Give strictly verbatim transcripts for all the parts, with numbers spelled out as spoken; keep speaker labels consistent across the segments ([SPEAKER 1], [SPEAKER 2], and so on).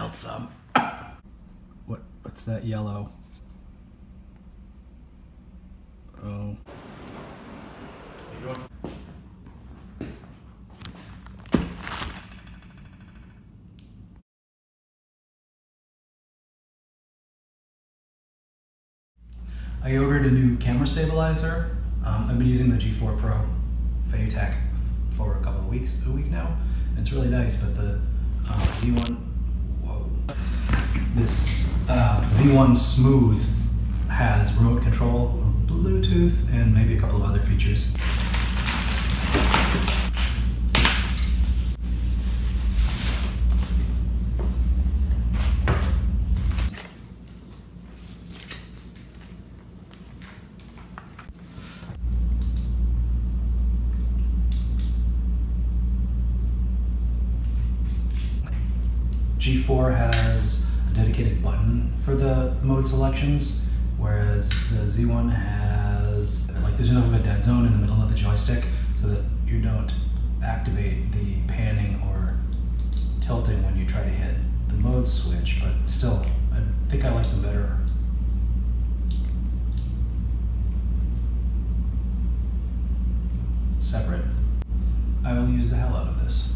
[SPEAKER 1] smelled some. What? What's that yellow? Oh. I ordered a new camera stabilizer. Um, I've been using the G four Pro Tech for a couple of weeks, a week now. And it's really nice, but the uh, Z one, whoa. This uh, Z one Smooth has remote control, Bluetooth, and maybe a couple of other features. G four has a dedicated button for the mode selections, whereas the Z one has, like, there's enough of a dead zone in the middle of the joystick so that you don't activate the panning or tilting when you try to hit the mode switch, but still, I think I like them better. Separate. I will use the hell out of this.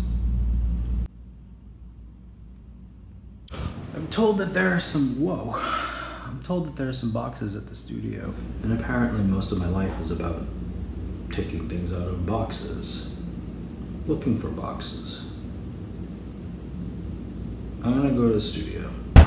[SPEAKER 1] I'm told that there are some, whoa, I'm told that there are some boxes at the studio. And apparently most of my life is about taking things out of boxes, looking for boxes. I'm gonna go to the studio.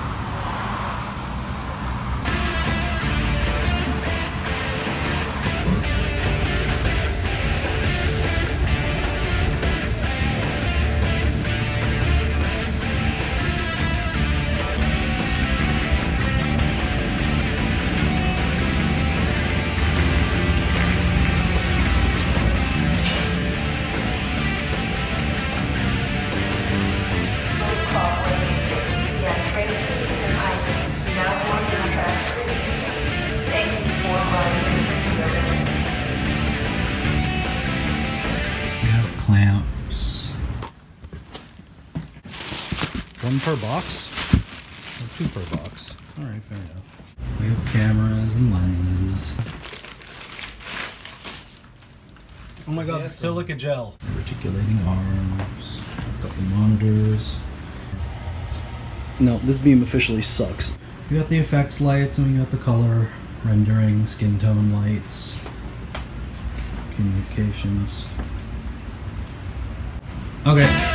[SPEAKER 1] Clamps. One per box? Or two per box? Alright, fair enough. We have cameras and lenses. Oh my god, silica gel. Articulating arms. A couple monitors. No, this beam officially sucks. We got the effects lights and we got the color rendering, skin tone lights, communications. Okay.